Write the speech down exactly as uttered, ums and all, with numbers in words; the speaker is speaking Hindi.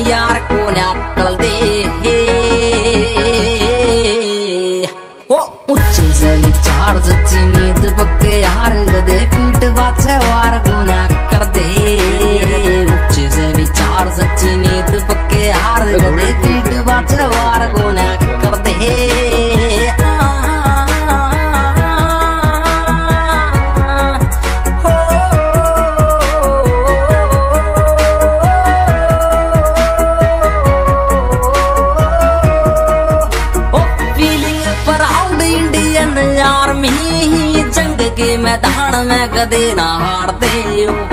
यार को नकल दे ओ ऊंचे से विचार सच्ची नींद पक्के यार गदे पीठ बाछे वार को नकर दे ऊंचे से विचार सच्ची नींद पक्के यार गदे पीठ बाछे वार को नकर दे यार मी जंग के मैदान में कदे ना हार दे।